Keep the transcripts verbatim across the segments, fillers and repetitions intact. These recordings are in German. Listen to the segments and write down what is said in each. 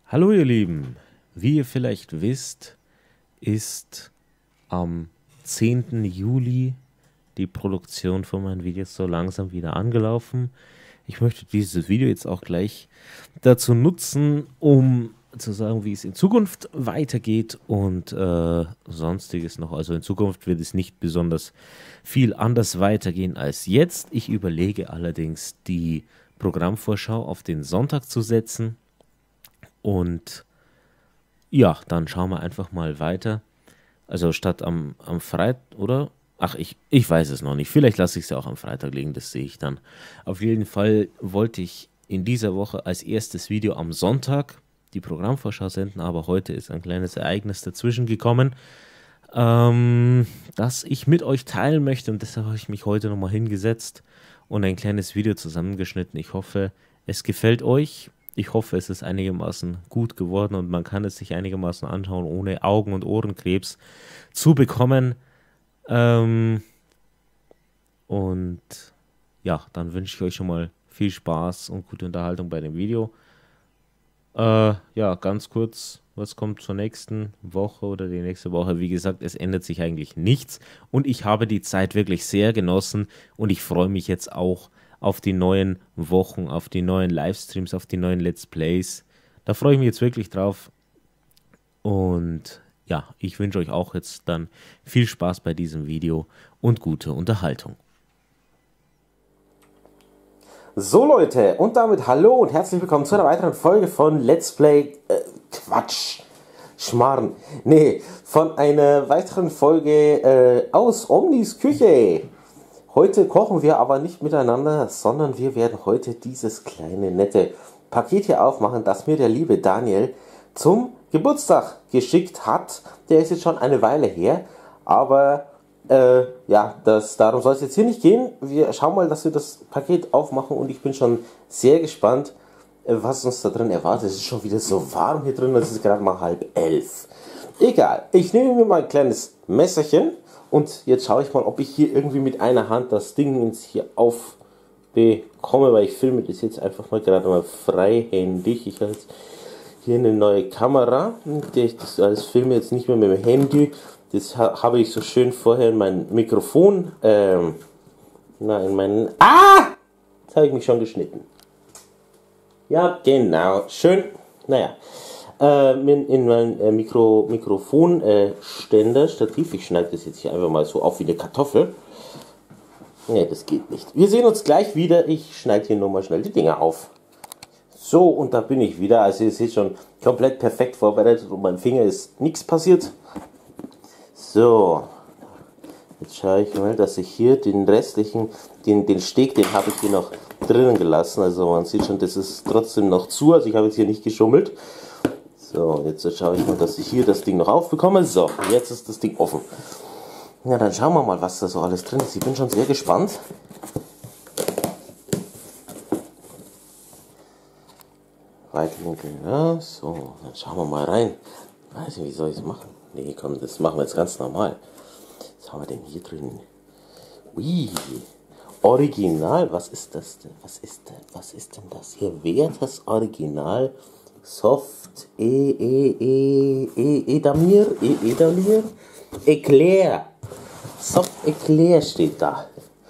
Hallo ihr Lieben, wie ihr vielleicht wisst, ist am zehnten Juli die Produktion von meinen Videos so langsam wieder angelaufen. Ich möchte dieses Video jetzt auch gleich dazu nutzen, um zu sagen, wie es in Zukunft weitergeht und äh, sonstiges noch. Also in Zukunft wird es nicht besonders viel anders weitergehen als jetzt. Ich überlege allerdings, die Programmvorschau auf den Sonntag zu setzen. Und ja, dann schauen wir einfach mal weiter. Also statt am, am Freitag, oder? Ach, ich, ich weiß es noch nicht. Vielleicht lasse ich es ja auch am Freitag liegen, das sehe ich dann. Auf jeden Fall wollte ich in dieser Woche als erstes Video am Sonntag die Programmvorschau senden, aber heute ist ein kleines Ereignis dazwischen gekommen, ähm, das ich mit euch teilen möchte, und deshalb habe ich mich heute nochmal hingesetzt und ein kleines Video zusammengeschnitten. Ich hoffe, es gefällt euch. Ich hoffe, es ist einigermaßen gut geworden und man kann es sich einigermaßen anschauen, ohne Augen- und Ohrenkrebs zu bekommen. Ähm, und ja, dann wünsche ich euch schon mal viel Spaß und gute Unterhaltung bei dem Video. Äh, ja, ganz kurz, was kommt zur nächsten Woche oder die nächste Woche? Wie gesagt, es ändert sich eigentlich nichts und ich habe die Zeit wirklich sehr genossen und ich freue mich jetzt auch auf die neuen Wochen, auf die neuen Livestreams, auf die neuen Let's Plays. Da freue ich mich jetzt wirklich drauf. Und ja, ich wünsche euch auch jetzt dann viel Spaß bei diesem Video und gute Unterhaltung. So Leute, und damit hallo und herzlich willkommen zu einer weiteren Folge von Let's Play, äh, Quatsch, Schmarrn, nee, von einer weiteren Folge äh, aus Omnis Küche. Heute kochen wir aber nicht miteinander, sondern wir werden heute dieses kleine nette Paket hier aufmachen, das mir der liebe Daniel zum Geburtstag geschickt hat. Der ist jetzt schon eine Weile her, aber äh, ja, das, darum soll es jetzt hier nicht gehen. Wir schauen mal, dass wir das Paket aufmachen und ich bin schon sehr gespannt, was uns da drin erwartet. Es ist schon wieder so warm hier drin, es ist gerade mal halb elf. Egal, ich nehme mir mal ein kleines Messerchen. Und jetzt schaue ich mal, ob ich hier irgendwie mit einer Hand das Ding jetzt hier aufbekomme, weil ich filme das jetzt einfach mal gerade mal freihändig. Ich habe jetzt hier eine neue Kamera, ich das alles filme jetzt nicht mehr mit dem Handy. Das habe ich so schön vorher in mein Mikrofon, ähm, na in meinen, ah, jetzt habe ich mich schon geschnitten. Ja, genau, schön, naja. In, in mein äh, Mikro, Mikrofonständer, äh, Stativ. Ich schneide das jetzt hier einfach mal so auf wie eine Kartoffel. Ne, das geht nicht. Wir sehen uns gleich wieder. Ich schneide hier nur mal schnell die Dinger auf. So, und da bin ich wieder. Also ihr seht schon, komplett perfekt vorbereitet und beim Finger ist nichts passiert. So, jetzt schaue ich mal, dass ich hier den restlichen, den, den Steg, den habe ich hier noch drinnen gelassen. Also man sieht schon, das ist trotzdem noch zu. Also ich habe jetzt hier nicht geschummelt. So, jetzt schaue ich mal, dass ich hier das Ding noch aufbekomme. So, jetzt ist das Ding offen. Ja, dann schauen wir mal, was da so alles drin ist. Ich bin schon sehr gespannt. Weitwinkel, ja, so, dann schauen wir mal rein. Ich weiß nicht, wie soll ich es machen? Nee, komm, das machen wir jetzt ganz normal. Was haben wir denn hier drin? Ui, Original, was ist das denn? Was ist denn, was ist denn das hier? Wertes Original Soft E E E E Edamir E Edamir Eclair Soft Eclair steht da.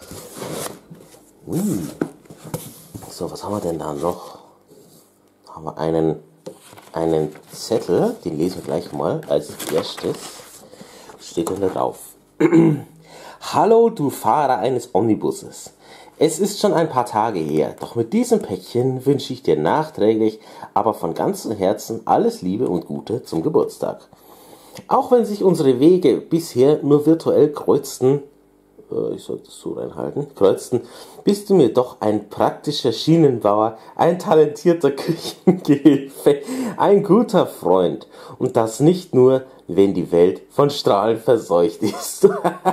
Hm. So, was haben wir denn da noch? Da haben wir einen einen Zettel, den lesen wir gleich mal als erstes. Was steht denn da drauf? Hallo, du Fahrer eines Omnibusses. Es ist schon ein paar Tage her, doch mit diesem Päckchen wünsche ich dir nachträglich, aber von ganzem Herzen alles Liebe und Gute zum Geburtstag. Auch wenn sich unsere Wege bisher nur virtuell kreuzten, äh, ich sollte es so reinhalten, kreuzten, bist du mir doch ein praktischer Schienenbauer, ein talentierter Küchengehilfe, ein guter Freund. Und das nicht nur, wenn die Welt von Strahlen verseucht ist.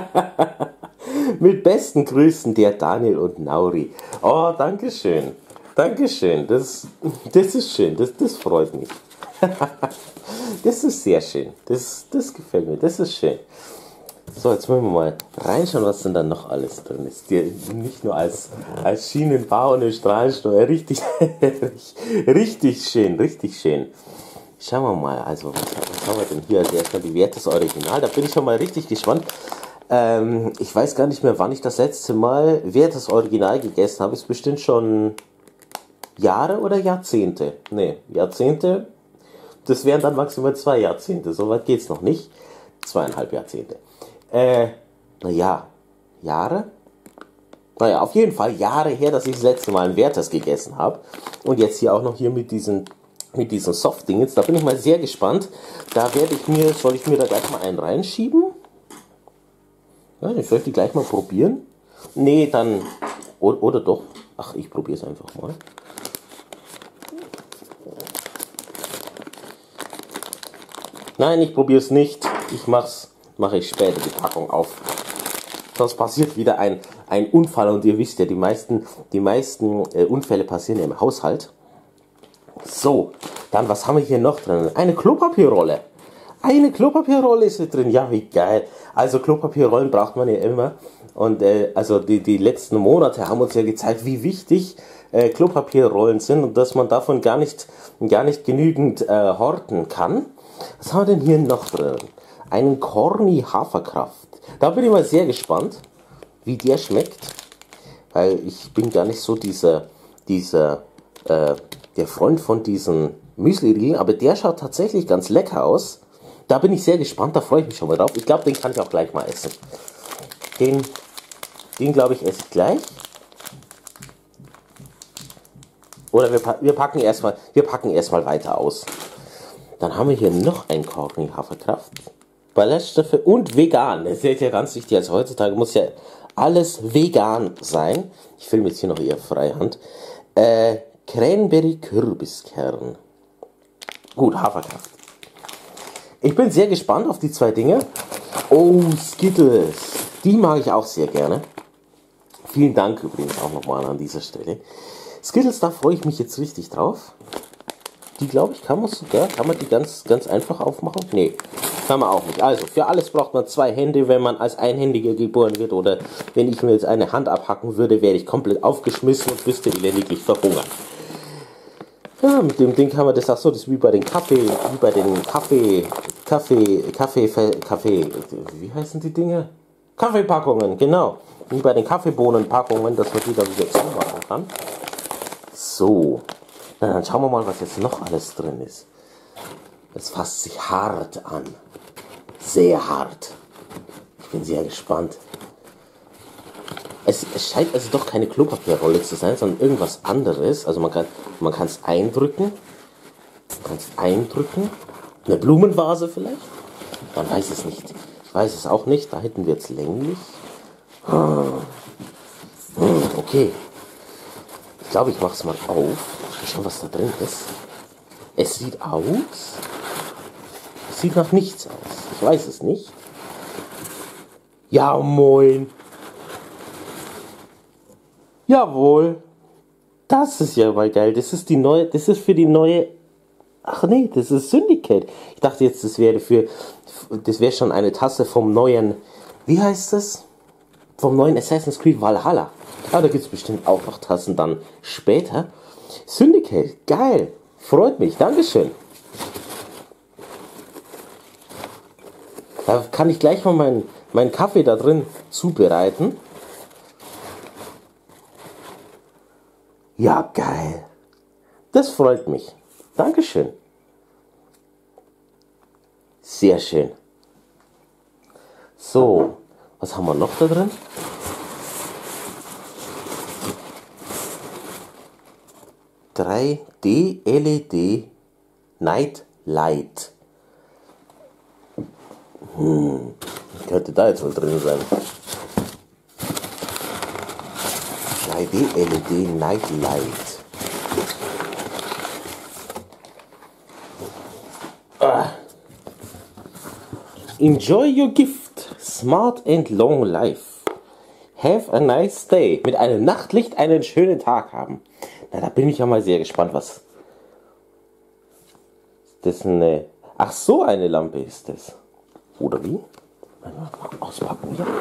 Mit besten Grüßen, der Daniel und Nauri. Oh, dankeschön. Dankeschön. Das, das ist schön. Das, das freut mich. Das ist sehr schön. Das, das gefällt mir. Das ist schön. So, jetzt wollen wir mal reinschauen, was denn da noch alles drin ist. Die, nicht nur als, als Schienenbau und eine Strahlensteuer. Richtig, richtig schön. Richtig schön. Schauen wir mal, also was, was haben wir denn hier? Also erstmal die Wertes Original, da bin ich schon mal richtig gespannt. Ähm, ich weiß gar nicht mehr, wann ich das letzte Mal Wertes Original gegessen habe. Ist bestimmt schon Jahre oder Jahrzehnte? Ne, Jahrzehnte. Das wären dann maximal zwei Jahrzehnte. So weit geht's noch nicht. Zweieinhalb Jahrzehnte. Äh, naja, Jahre? Naja, auf jeden Fall Jahre her, dass ich das letzte Mal ein Werters gegessen habe. Und jetzt hier auch noch hier mit diesen, mit diesen Soft-Dingens. Da bin ich mal sehr gespannt. Da werde ich mir, soll ich mir da gleich mal einen reinschieben? Ja, ich soll die gleich mal probieren. Nee, dann, oder, oder doch. Ach, ich probiere es einfach mal. Nein, ich probiere es nicht. Ich mach's, mache ich später die Packung auf. Sonst passiert wieder ein, ein Unfall und ihr wisst ja, die meisten, die meisten äh, Unfälle passieren ja im Haushalt. So, dann was haben wir hier noch drin? Eine Klopapierrolle. Eine Klopapierrolle ist hier drin. Ja, wie geil. Also Klopapierrollen braucht man ja immer. Und äh, also die, die letzten Monate haben uns ja gezeigt, wie wichtig äh, Klopapierrollen sind und dass man davon gar nicht, gar nicht genügend äh, horten kann. Was haben wir denn hier noch drin? Einen Corny Haferkraft. Da bin ich mal sehr gespannt, wie der schmeckt. Weil ich bin gar nicht so dieser, dieser, äh, der Freund von diesen Müsli-Riegeln. Aber der schaut tatsächlich ganz lecker aus. Da bin ich sehr gespannt, da freue ich mich schon mal drauf. Ich glaube, den kann ich auch gleich mal essen. Den, den glaube ich, esse ich gleich. Oder wir, wir packen erstmal, wir packen erstmal weiter aus. Dann haben wir hier noch ein Corny Haferkraft. Ballaststoffe und vegan. Das ist ja ganz wichtig. Also heutzutage muss ja alles vegan sein. Ich filme jetzt hier noch eher Freihand. Äh, Cranberry Kürbiskern. Gut, Haferkraft. Ich bin sehr gespannt auf die zwei Dinge. Oh, Skittles. Die mag ich auch sehr gerne. Vielen Dank übrigens auch nochmal an dieser Stelle. Skittles, da freue ich mich jetzt richtig drauf. Die, glaube ich, kann man sogar, kann man die ganz, ganz einfach aufmachen? Nee, kann man auch nicht. Also, für alles braucht man zwei Hände, wenn man als Einhändiger geboren wird. Oder wenn ich mir jetzt eine Hand abhacken würde, wäre ich komplett aufgeschmissen und müsste elendiglich verhungern. Ja, mit dem Ding kann man das auch so, das ist wie bei den Kaffee, wie bei den Kaffee, Kaffee, Kaffee, Kaffee, wie heißen die Dinge? Kaffeepackungen, genau. Wie bei den Kaffeebohnenpackungen, dass man die dann wieder zumachen kann. So, na, dann schauen wir mal, was jetzt noch alles drin ist. Es fasst sich hart an. Sehr hart. Ich bin sehr gespannt. Es, es scheint also doch keine Klopapierrolle zu sein, sondern irgendwas anderes. Also man kann man kann es eindrücken. Man kann es eindrücken. Eine Blumenvase vielleicht? Man weiß es nicht. Ich weiß es auch nicht. Da hätten wir jetzt länglich. Okay. Ich glaube, ich mache es mal auf. Ich schau, was da drin ist. Es sieht aus. Es sieht nach nichts aus. Ich weiß es nicht. Ja, moin. Jawohl. Das ist ja mal geil. Das ist die neue, das ist für die neue, ach nee, das ist Syndicate. Ich dachte jetzt, das wäre für, das wäre schon eine Tasse vom neuen, wie heißt das? Vom neuen Assassin's Creed Valhalla. Ah, da gibt es bestimmt auch noch Tassen dann später. Syndicate, geil. Freut mich, Dankeschön. Da kann ich gleich mal meinen meinen Kaffee da drin zubereiten. Ja, geil. Das freut mich. Dankeschön. Sehr schön. So, was haben wir noch da drin? drei D L E D Night Light. Hm, was könnte da jetzt wohl drin sein? drei D L E D Night Light. Ah. Enjoy your gift. Smart and long life. Have a nice day. Mit einem Nachtlicht einen schönen Tag haben. Na, da bin ich ja mal sehr gespannt, was. Das ist eine. Ach, so eine Lampe ist das. Oder wie? Mal auspacken hier.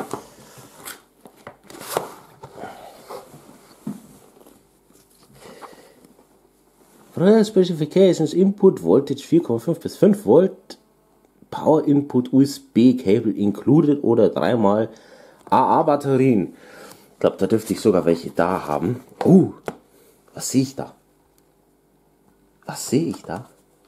Further specifications, Input Voltage vier Komma fünf bis fünf Volt, Power Input U S B Cable included oder dreimal A A-Batterien. Ich glaube, da dürfte ich sogar welche da haben. Uh, was sehe ich da? Was sehe ich da?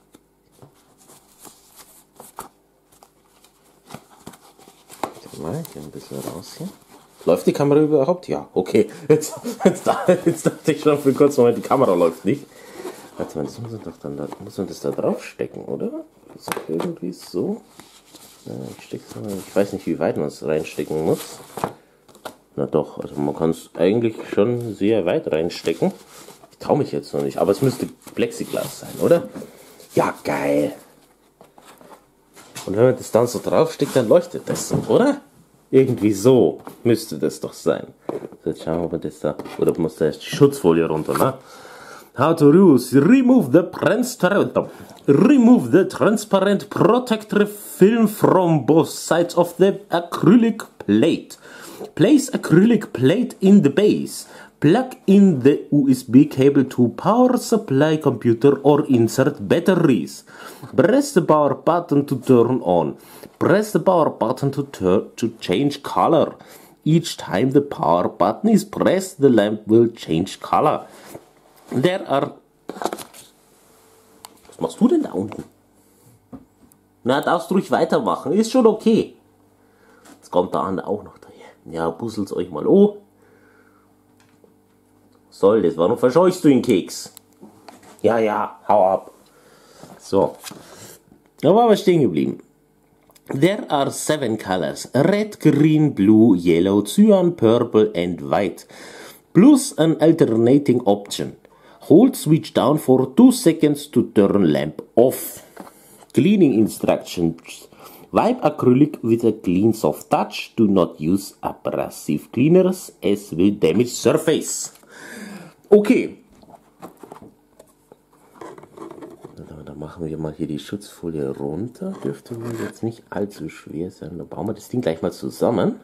Mal hier ein bisschen raus hier. Läuft die Kamera überhaupt? Ja, okay. Jetzt, jetzt, jetzt dachte ich schon für einen kurzen Moment, die Kamera läuft nicht. Warte mal, das muss man doch dann da, muss man das da draufstecken, oder? Das ist irgendwie so. Ja, ich, steck's mal, ich weiß nicht, wie weit man es reinstecken muss. Na doch, also man kann es eigentlich schon sehr weit reinstecken. Ich traue mich jetzt noch nicht, aber es müsste Plexiglas sein, oder? Ja, geil. Und wenn man das dann so draufsteckt, dann leuchtet das so, oder? Irgendwie so müsste das doch sein. So, jetzt schauen wir, ob man das da, oder muss da erst die Schutzfolie runter, ne? How to use, remove the transparent, remove the transparent protective film from both sides of the acrylic plate. Place acrylic plate in the base. Plug in the U S B cable to power supply computer or insert batteries. Press the power button to turn on. Press the power button to turn to change color. Each time the power button is pressed, the lamp will change color. There are... Was machst du denn da unten? Na, darfst du ruhig weitermachen. Ist schon okay. Jetzt kommt der andere auch noch daher. Ja, busselt's euch mal an. Soll das? Warum verscheuchst du den Keks? Ja, ja, hau ab. So. Da waren wir stehen geblieben. There are seven colors. Red, green, blue, yellow, cyan, purple and white. Plus an alternating option. Hold switch down for two seconds to turn lamp off. Cleaning instructions. Wipe acrylic with a clean soft touch. Do not use abrasive cleaners as will damage surface. Okay. Dann machen wir mal hier die Schutzfolie runter. Dürfte wohl jetzt nicht allzu schwer sein. Dann bauen wir das Ding gleich mal zusammen.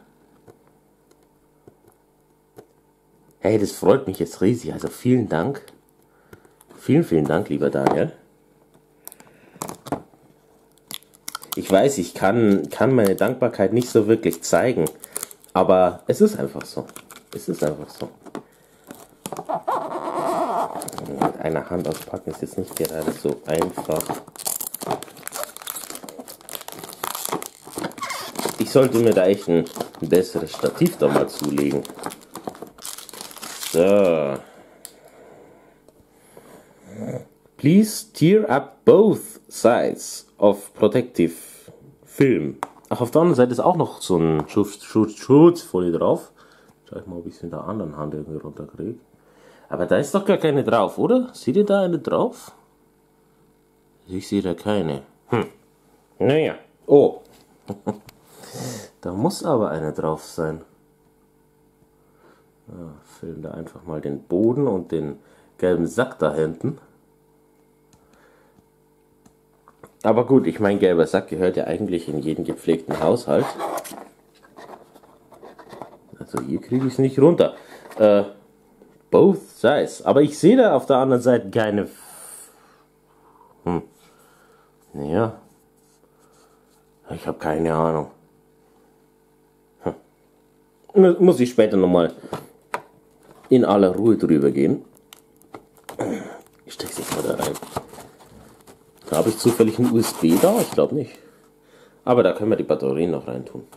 Hey, das freut mich jetzt riesig. Also vielen Dank. Vielen, vielen Dank, lieber Daniel. Ich weiß, ich kann, kann meine Dankbarkeit nicht so wirklich zeigen. Aber es ist einfach so. Es ist einfach so. Mit einer Hand auspacken ist jetzt nicht gerade so einfach. Ich sollte mir da echt ein besseres Stativ da mal zulegen. So. Please tear up both sides of protective film. Ach, auf der anderen Seite ist auch noch so ein Schutz, Schutz, Schutzfolie drauf. Schau ich mal, ob ich es in der anderen Hand irgendwie runterkriege. Aber da ist doch gar keine drauf, oder? Seht ihr da eine drauf? Ich sehe da keine. Hm. Naja. Oh. Da muss aber eine drauf sein. Ja, filmen da einfach mal den Boden und den gelben Sack da hinten. Aber gut, ich meine, gelber Sack gehört ja eigentlich in jeden gepflegten Haushalt. Also hier kriege ich es nicht runter. Äh, both sides. Aber ich sehe da auf der anderen Seite keine... Hm. Naja. Ich habe keine Ahnung. Hm. Muss ich später nochmal in aller Ruhe drüber gehen. Ich stecke es mal da rein. Habe ich zufällig ein U S B da? Ich glaube nicht. Aber da können wir die Batterien noch rein tun.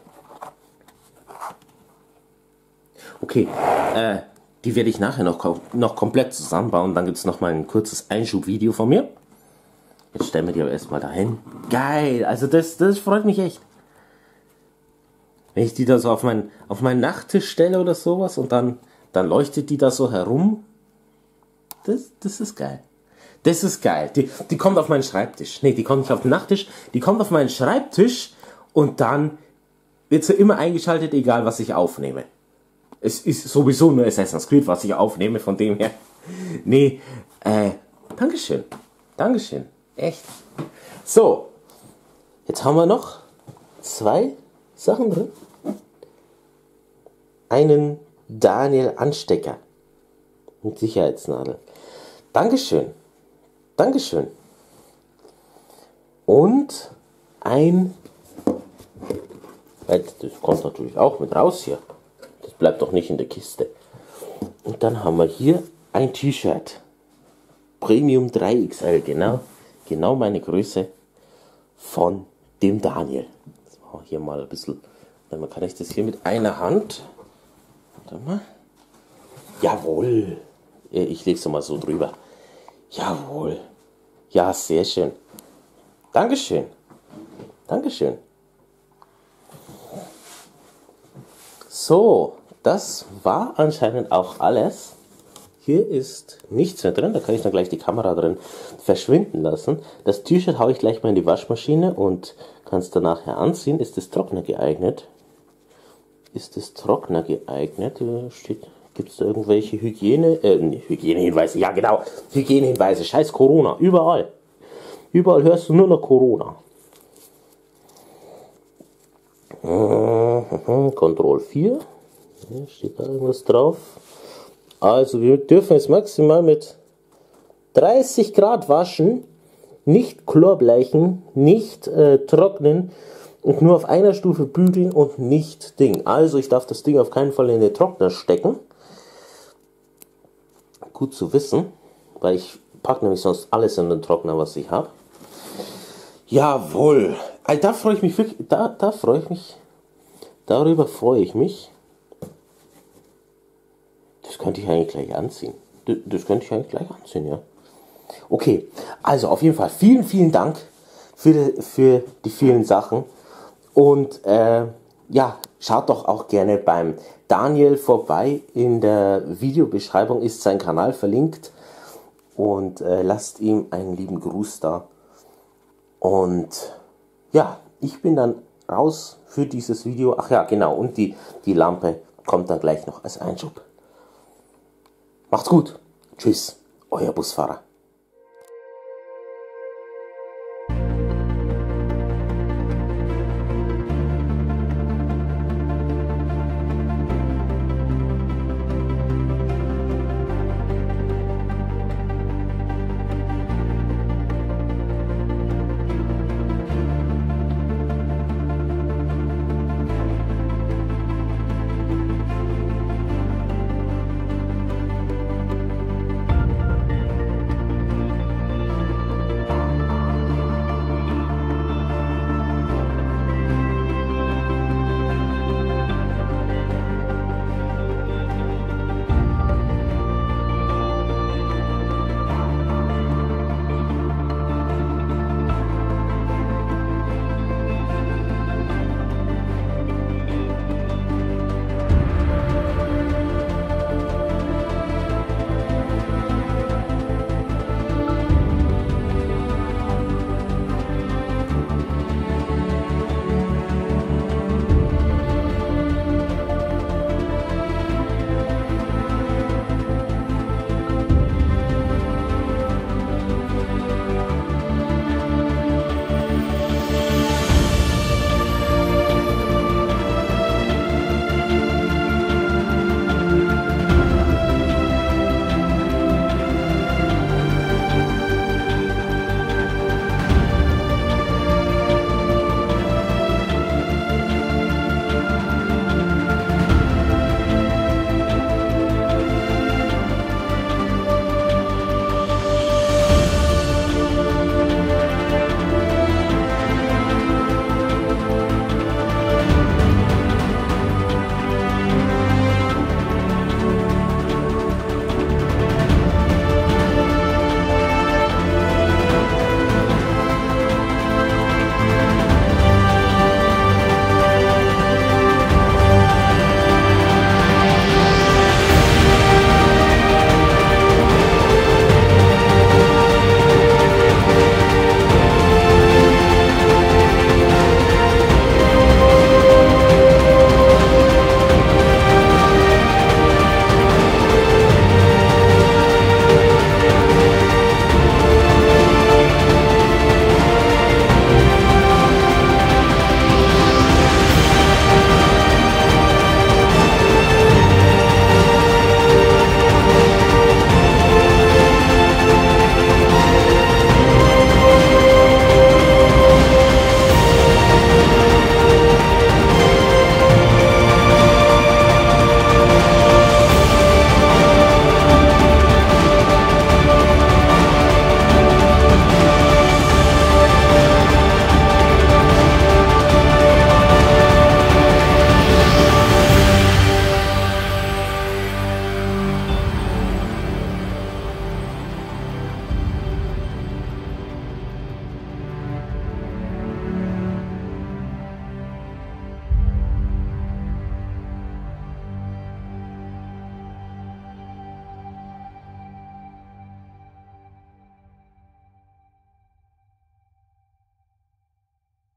Okay, äh, die werde ich nachher noch, noch komplett zusammenbauen. Dann gibt es noch mal ein kurzes Einschubvideo von mir. Jetzt stellen wir die aber erstmal dahin. Geil, also das, das freut mich echt. Wenn ich die da so auf, mein, auf meinen Nachttisch stelle oder sowas und dann, dann leuchtet die da so herum. Das, das ist geil. Das ist geil. Die, die kommt auf meinen Schreibtisch. Ne, die kommt nicht auf den Nachttisch. Die kommt auf meinen Schreibtisch und dann wird sie immer eingeschaltet, egal was ich aufnehme. Es ist sowieso nur Assassin's Creed, was ich aufnehme, von dem her. Nee, äh, Dankeschön. Dankeschön. Echt. So. Jetzt haben wir noch zwei Sachen drin. Einen Daniel Anstecker. Mit Sicherheitsnadel. Dankeschön. Dankeschön. Und ein... Das kommt natürlich auch mit raus hier. Das bleibt doch nicht in der Kiste. Und dann haben wir hier ein T-Shirt. Premium drei X L, genau. Genau meine Größe von dem Daniel. So, hier mal ein bisschen... Dann kann ich das hier mit einer Hand... Warte mal. Jawohl. Ich lege es mal so drüber. Jawohl. Ja, sehr schön. Dankeschön. Dankeschön. So, das war anscheinend auch alles. Hier ist nichts mehr drin, da kann ich dann gleich die Kamera drin verschwinden lassen. Das T-Shirt haue ich gleich mal in die Waschmaschine und kann es dann nachher anziehen. Ist es Trockner geeignet? Ist es Trockner geeignet? Steht, gibt es da irgendwelche Hygiene, äh, Hygienehinweise? Ja genau, Hygienehinweise. Scheiß Corona, überall. Überall hörst du nur noch Corona. Control vier. Hier steht da irgendwas drauf. Also wir dürfen es maximal mit dreißig Grad waschen, nicht chlorbleichen, nicht äh, trocknen und nur auf einer Stufe bügeln und nicht Ding. Also ich darf das Ding auf keinen Fall in den Trockner stecken. Gut zu wissen, weil ich packe nämlich sonst alles in den Trockner, was ich habe. Jawohl. Also da freue ich mich wirklich, da, da freue ich mich, darüber freue ich mich. Das könnte ich eigentlich gleich anziehen. Das, das könnte ich eigentlich gleich anziehen, ja. Okay, also auf jeden Fall vielen, vielen Dank für die, für die vielen Sachen. Und äh, ja, schaut doch auch gerne beim Daniel vorbei. In der Videobeschreibung ist sein Kanal verlinkt. Und äh, lasst ihm einen lieben Gruß da. Und ja, ich bin dann raus für dieses Video. Ach ja, genau. Und die, die Lampe kommt dann gleich noch als Einschub. Macht's gut. Tschüss, euer Busfahrer.